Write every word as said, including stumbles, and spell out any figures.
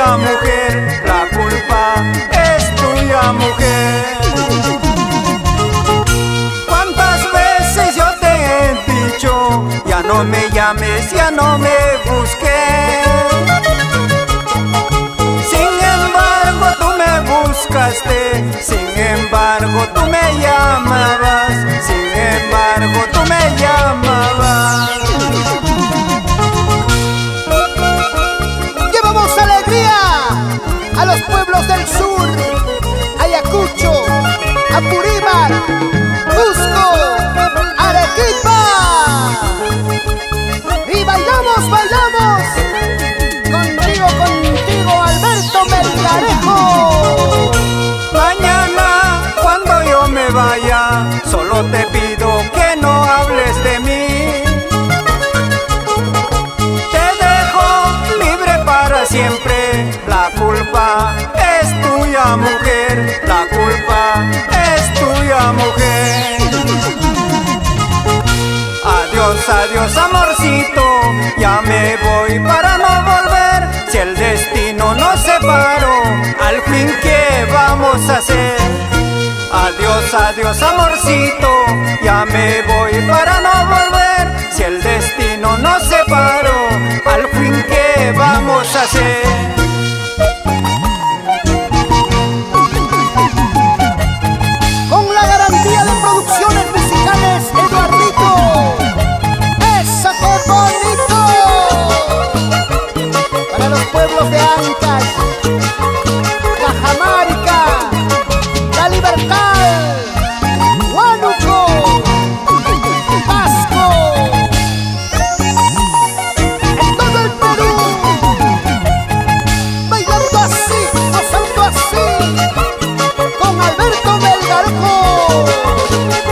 tuya, mujer, la culpa es tuya, mujer. ¿Cuántas veces yo te he dicho, ya no me llames, ya no me busques? Sin embargo tú me buscaste, sin embargo tú me llamabas, sin embargo tú me llamabas. Llevamos alegría a los pueblos del sur, Ayacucho, Apurímac, Cusco, Arequipa. Y bailamos, bailamos, contigo, contigo, Alberto Melgarejo. Mañana cuando yo me vaya, solo te pido que no hables de mí. Te dejo libre para siempre, la culpa es tuya, mujer, la culpa es tuya, mujer. Adiós, adiós, amorcito, ya me voy para no volver. Si el destino nos separó, al fin ¿qué vamos a hacer? Adiós, adiós, amorcito, ya me voy para no volver. Si el destino nos separó, al fin ¿qué vamos a hacer? Con la garantía de producciones musicales Eduardito. ¡Eso qué bonito! Para los pueblos de Ancash, Cajamarca, La Libertad, Huánuco, Pasco, en todo el Perú, bailando así, gozando así, con Alberto Melgarejo.